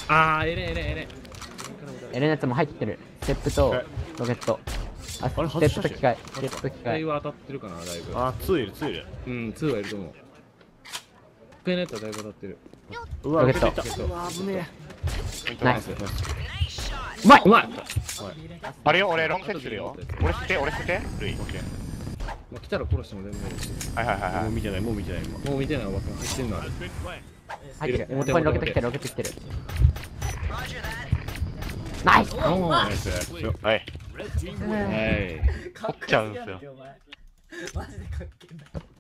ああ、エレンエレンエレン。 エレのやつも入ってる。ステップとロケット。あ、ステップと機械。ステップと機械。 機械は当たってるかな、だいぶ。 あ、2いる、2いる。 うん、2はいると思う。機械のやつはだいぶ当たってる。 うわ、 ロケット受けていったうわ、危ねナイス。 ううまい。 まい。 あれよ、俺ロングセットするよ。俺捨てて、俺捨てて。ルイ。 まあ、来たら殺しても全然いいし。 え。 はいはいはいはい。 もう見てない、もう見てない、今。 もう見てないわ、入ってんのある。 入ってる。こ表こにロケット来てる、ロケット来てる。ナイス。 ナイス。 はい。 はい。 取っちゃうんすよ。 マジでかっけえんだよ。